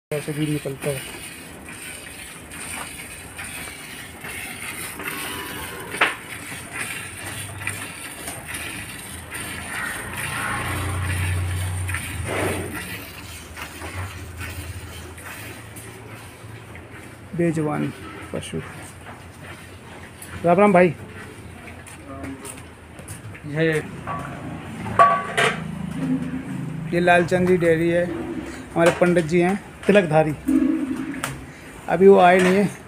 ऐसे भी निकलता है। बेजवान पशु। राम राम भाई। ये लालचंद जी डेयरी है, हमारे पंडित जी हैं तिलकधारी, अभी वो आए नहीं है।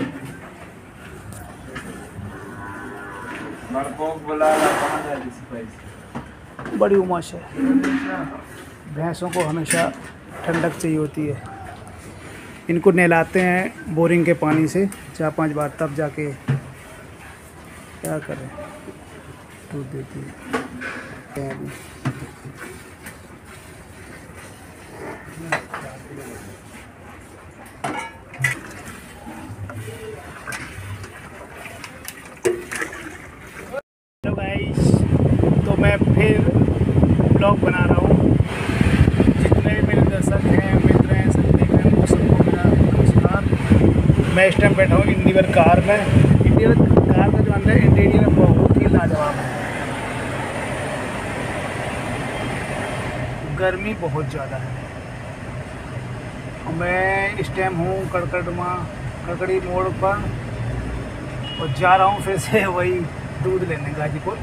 बड़ी उमस है, भैंसों को हमेशा ठंडक चाहिए होती है। इनको नहलाते हैं बोरिंग के पानी से 4-5 बार, तब जाके क्या करें, दूध देती है। अभी हेलो गाइस, तो मैं फिर ब्लॉग बना रहा हूँ। जितने भी मेरे दर्शक हैं, मित्र हैं, सब देख रहे हैं, वो सबको मेरा नमस्कार। मैं इस टाइम बैठा हूँ इंडिवर कार में। इंडिवर कार का जो अंदर इंटीरियर बहुत ही लाजवाब है। गर्मी बहुत ज़्यादा है। मैं इस टाइम हूँ कड़कड़ी मोड़ पर और जा रहा हूँ फिर से वही दूध लेने गाजीपुर।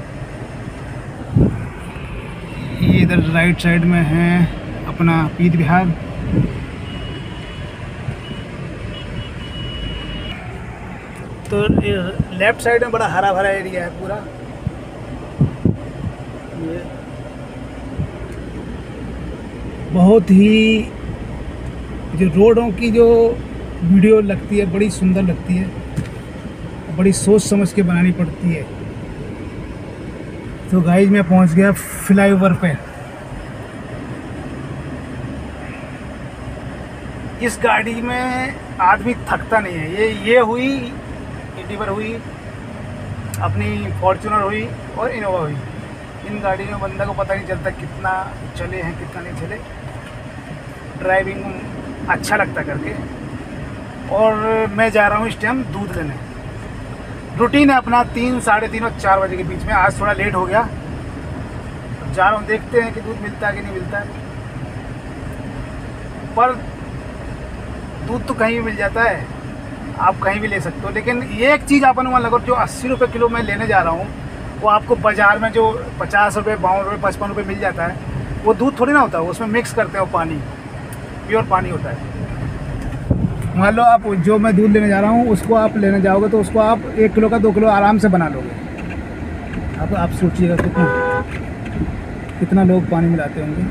ये इधर राइट साइड में है अपना पीत बिहार। तो लेफ्ट साइड में बड़ा हरा भरा एरिया है पूरा। ये बहुत ही जो रोडों की जो वीडियो लगती है बड़ी सुंदर लगती है, बड़ी सोच समझ के बनानी पड़ती है। तो गाइस मैं पहुंच गया फ्लाईओवर पे। इस गाड़ी में आदमी थकता नहीं है। ये हुई इंडिवर, हुई अपनी फॉर्च्यूनर, हुई और इनोवा हुई। इन गाड़ी में बंदा को पता नहीं चलता कितना चले हैं कितना नहीं चले। ड्राइविंग अच्छा लगता करके। और मैं जा रहा हूँ इस टाइम दूध लेने। रूटीन है अपना 3, साढ़े 3 और 4 बजे के बीच में। आज थोड़ा लेट हो गया, जा रहा हूँ, देखते हैं कि दूध मिलता है कि नहीं मिलता है। पर दूध तो कहीं भी मिल जाता है, आप कहीं भी ले सकते हो। लेकिन ये एक चीज़ अपन वहाँ लगो, जो 80 रुपये किलो मैं लेने जा रहा हूँ, वो आपको बाज़ार में जो 50 रुपये, 52 रुपये, 55 रुपये मिल जाता है, वो दूध थोड़ी ना होता है। उसमें मिक्स करते हो पानी, प्योर पानी होता है। मान लो आप जो मैं दूध लेने जा रहा हूँ उसको आप लेने जाओगे तो उसको आप 1 किलो का 2 किलो आराम से बना लोगे। आप सोचिएगा कितना लोग पानी मिलाते होंगे।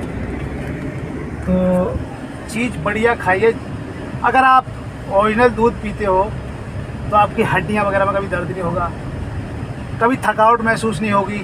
तो चीज़ बढ़िया खाइए। अगर आप ओरिजिनल दूध पीते हो तो आपकी हड्डियाँ वगैरह में कभी दर्द नहीं होगा, कभी थकावट महसूस नहीं होगी,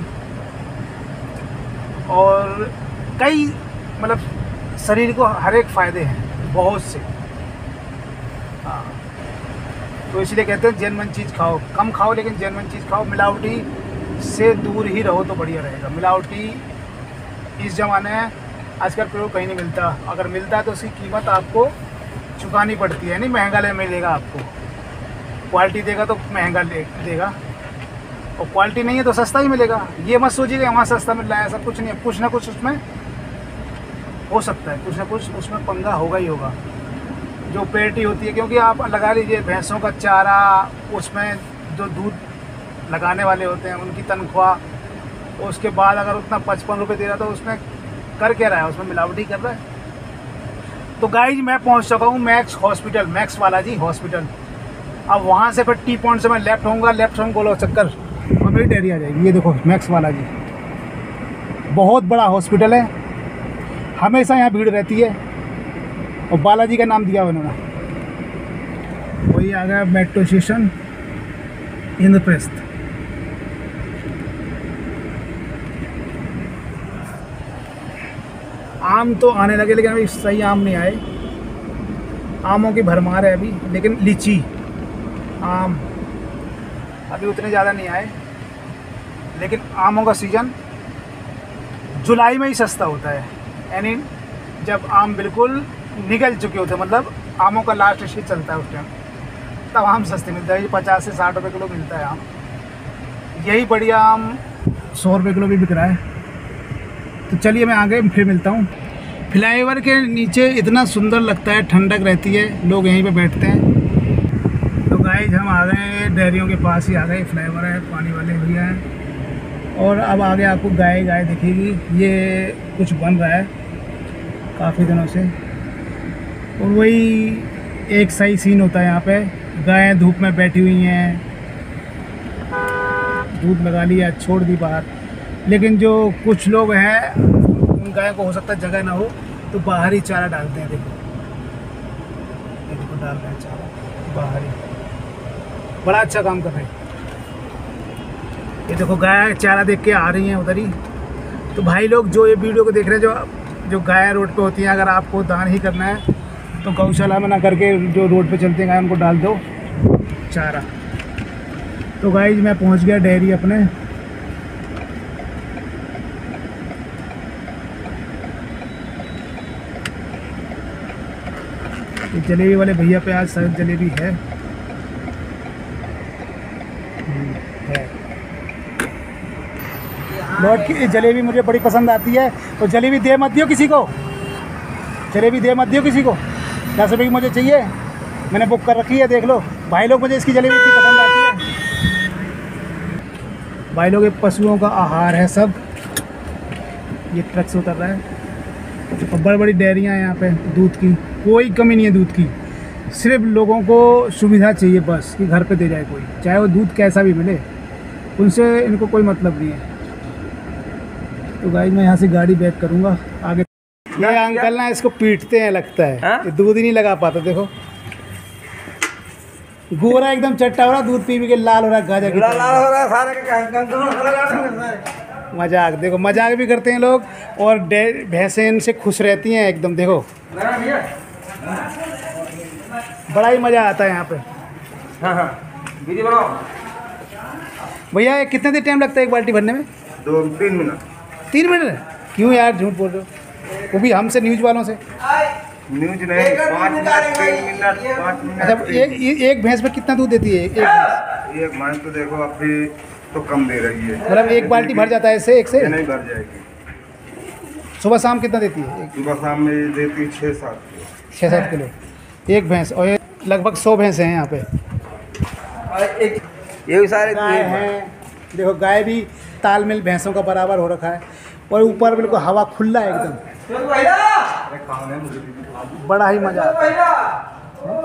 और कई मतलब शरीर को हर एक फ़ायदे हैं बहुत से। हाँ, तो इसलिए कहते हैं जेन्युइन चीज़ खाओ, कम खाओ लेकिन जेन्युइन चीज़ खाओ। मिलावटी से दूर ही रहो तो बढ़िया रहेगा। मिलावटी इस ज़माने में आजकल प्रयोग कहीं नहीं मिलता। अगर मिलता है तो उसकी कीमत आपको चुकानी पड़ती है। नहीं महंगा ले मिलेगा आपको, क्वालिटी देगा तो महंगा देगा, और क्वालिटी नहीं है तो सस्ता ही मिलेगा। ये मत सोचिएगा वहाँ सस्ता मिल रहा है, ऐसा कुछ नहीं है। कुछ ना कुछ उसमें हो सकता है, कुछ ना कुछ उसमें पंगा होगा ही होगा। जो पेटी होती है, क्योंकि आप लगा लीजिए भैंसों का चारा, उसमें जो दूध लगाने वाले होते हैं उनकी तनख्वाह, उसके बाद अगर उतना 55 रुपये दे रहा तो उसमें कर क्या रहा है, उसमें मिलावटी कर रहा है। तो गाइज मैं पहुंच चुका हूँ Max hospital, Max Balaji hospital. अब वहाँ से फिर टी पॉइंट से मैं लेफ्ट होऊंगा, लेफ्ट से गोला चक्कर और मेरी डेयरी आ जाएगी। ये देखो मैक्स बालाजी, बहुत बड़ा हॉस्पिटल है, हमेशा यहाँ भीड़ रहती है, और बालाजी का नाम दिया उन्होंने। वही आ गया मेट्रो स्टेशन इंद्रप्रस्थ। आम तो आने लगे लेकिन अभी सही आम नहीं आए। आमों की भरमार है अभी, लेकिन लीची आम अभी उतने ज़्यादा नहीं आए। लेकिन आमों का सीज़न जुलाई में ही सस्ता होता है, यानी जब आम बिल्कुल निकल चुके होते, मतलब आमों का लास्ट स्टेज चलता है उस टाइम, तब आम सस्ते मिलते हैं। ये 50 से 60 रुपये किलो मिलता है आम। यही बढ़िया आम 100 रुपये किलो भी बिक रहा है। तो चलिए मैं आगे फिर मिलता हूँ। फ्लाईओवर के नीचे इतना सुंदर लगता है, ठंडक रहती है, लोग यहीं पे बैठते हैं। तो गाइस हम आ गए डेयरियों के पास ही आ गए, फ्लाईओवर है, पानी वाले भैया हैं। और अब आगे आपको गाय दिखेगी। ये कुछ बन रहा है काफ़ी दिनों से, और वही एक सही सीन होता है यहाँ पे। गायें धूप में बैठी हुई हैं, दूध लगा लिया, छोड़ दी बाहर। लेकिन जो कुछ लोग हैं, उन गायों को हो सकता है जगह ना हो, तो बाहर ही चारा डालते हैं। देखो डाल रहे हैं चारा बाहर ही, बड़ा अच्छा काम कर रहे हैं। ये देखो गाय चारा देख के आ रही हैं उधर ही। तो भाई लोग जो ये वीडियो को देख रहे हैं, जो गाय रोड पे होती हैं, अगर आपको दान ही करना है तो गौशाला में ना करके जो रोड पे चलते हैं गाय, उनको डाल दो चारा। तो गाइस मैं पहुंच गया डेयरी अपने। ये जलेबी वाले भैया पे आज शायद जलेबी है। लौट की जलेबी मुझे बड़ी पसंद आती है। तो जलेबी दे मत दियो किसी को, जलेबी दे मत दियो किसी को। 10 रुपये की मुझे चाहिए, मैंने बुक कर रखी है, देख लो भाई लोग। मुझे इसकी जलेबी इतनी पसंद आती है। भाई लोग ये पशुओं का आहार है सब। ये ट्रक से उतर रहा है। और बड़ी बड़ी डेयरियाँ हैं यहाँ पे, दूध की कोई कमी नहीं है, दूध की। सिर्फ लोगों को सुविधा चाहिए बस, कि घर पे दे जाए कोई, चाहे वो दूध कैसा भी मिले, उनसे इनको कोई मतलब नहीं है। तो गाइस मैं यहाँ से गाड़ी बैक करूँगा आगे। ये अंकल ना इसको पीटते हैं लगता है, ये दूध ही नहीं लगा पाता। देखो गोरा एकदम चट्टा हो रहा, दूध पी के लाल हो रहा, गाजर की लाल हो रहा सारे। मजाक देखो, मजाक भी करते हैं लोग, और भैंसें इनसे खुश रहती हैं एकदम। देखो बड़ा ही मज़ा आता है यहाँ पे। वीडियो बनाओ भैया। ये कितने देर टाइम लगता है एक बाल्टी भरने में? 2-3 मिनट। 3 मिनट? क्यों यार झूठ बोल रहे हो? वो भी हमसे न्यूज़ वालों से। न्यूज नहीं, 5 मिनट 3 मिनट 5 मिनट। अच्छा एक भैंस में कितना दूध देती है? एक भैंस तो देखो अभी तो कम दे रही है, मतलब एक बाल्टी भर जाता है इससे? एक से नहीं भर जाएगी। सुबह शाम कितना देती है? सुबह शाम में देती 6-7 किलो। 6-7 किलो एक भैंस। और ये लगभग 100 भैंस हैं यहाँ पे। ये सारे गाय हैं, देखो गाय भी तालमेल भैंसों का बराबर हो रखा है। और ऊपर बिल्कुल हवा खुला है एकदम, बड़ा ही मजा आता है।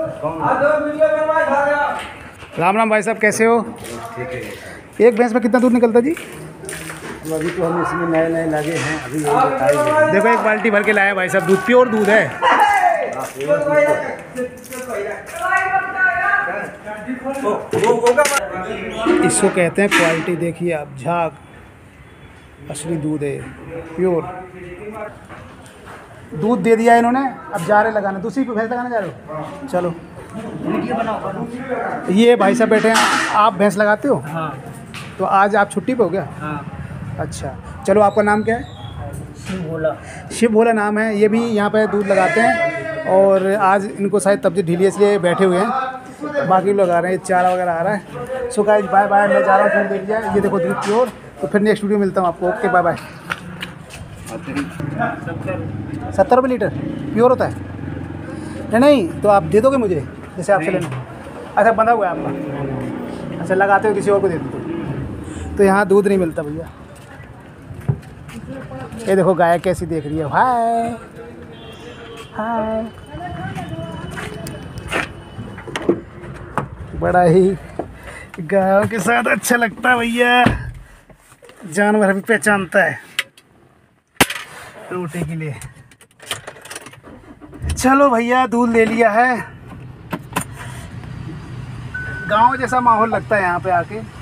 राम राम भाई साहब, कैसे हो? एक भैंस में कितना दूध निकलता है जी? अभी तो हम इसमें नए लगे हैं, अभी देखो एक बाल्टी भर के लाया भाई साहब, दूध प्योर दूध है। इसको कहते हैं क्वालिटी। देखिए आप, झाग असली दूध है, प्योर दूध दे दिया इन्होंने। अब जा रहे लगाने, दूसरी पे भैंस लगाने जा रहे हो? चलो ये भाई साहब बैठे हैं। आप भैंस लगाते हो? हाँ। तो आज आप छुट्टी पे हो क्या? हाँ। अच्छा चलो, आपका नाम क्या है? शिव भोला। शिव भोला नाम है। ये भी यहाँ पे दूध लगाते हैं, और आज इनको शायद तबीयत ढीली है इसलिए बैठे हुए हैं। बाकी लोग आ रहे हैं, चारा वगैरह आ रहा है। सो गाइस बाय बाय, मैं जा रहा हूँ, फिर देख लिया। ये देखो दूध प्योर। तो फिर नेक्स्ट वीडियो मिलता हूँ आपको। Okay bye bye. 70 रुपये लीटर प्योर होता है? नहीं तो आप दे दोगे मुझे, जैसे आपसे लेना? अच्छा बंधा हुआ है आपका? अच्छा लगाते हो किसी और को दे दो। तो यहाँ दूध नहीं मिलता भैया। ये देखो गाय कैसी देख रही है। हाय हाय, बड़ा ही गायों के साथ अच्छा लगता है भैया। जानवर भी पहचानता है रोटी के लिए। चलो भैया, दूध ले लिया है। गांव जैसा माहौल लगता है यहाँ पे आके।